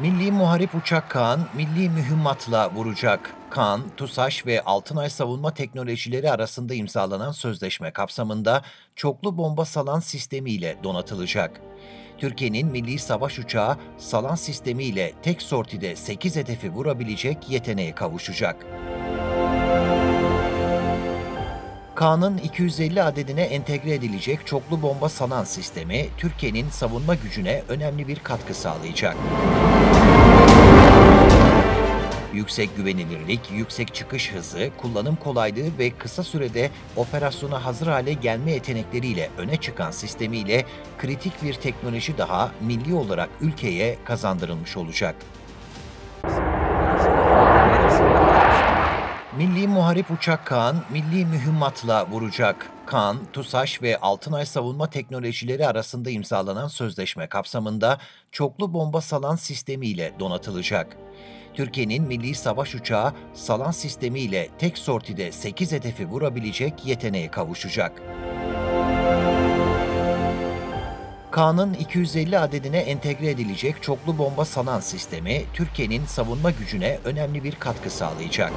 Milli Muharip Uçak Kaan, milli mühimmatla vuracak. Kaan, TUSAŞ ve Altınay Savunma Teknolojileri arasında imzalanan sözleşme kapsamında çoklu bomba salan sistemiyle donatılacak. Türkiye'nin milli savaş uçağı salan sistemiyle tek sortide 8 hedefi vurabilecek yeteneğe kavuşacak. Kaan'ın 250 adedine entegre edilecek çoklu bomba salan sistemi, Türkiye'nin savunma gücüne önemli bir katkı sağlayacak. Yüksek güvenilirlik, yüksek çıkış hızı, kullanım kolaylığı ve kısa sürede operasyona hazır hale gelme yetenekleriyle öne çıkan sistemiyle kritik bir teknoloji daha milli olarak ülkeye kazandırılmış olacak. Milli Muharip Uçak Kaan, milli mühimmatla vuracak. Kaan, TUSAŞ ve Altınay Savunma Teknolojileri arasında imzalanan sözleşme kapsamında çoklu bomba salan sistemiyle donatılacak. Türkiye'nin milli savaş uçağı salan sistemiyle tek sortide 8 hedefi vurabilecek yeteneğe kavuşacak. Kaan'ın 250 adedine entegre edilecek çoklu bomba salan sistemi, Türkiye'nin savunma gücüne önemli bir katkı sağlayacak.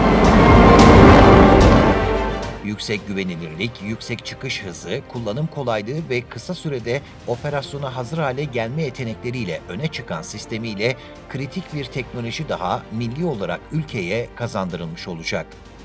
Yüksek güvenilirlik, yüksek çıkış hızı, kullanım kolaylığı ve kısa sürede operasyona hazır hale gelme yetenekleriyle öne çıkan sistemiyle kritik bir teknoloji daha milli olarak ülkeye kazandırılmış olacak.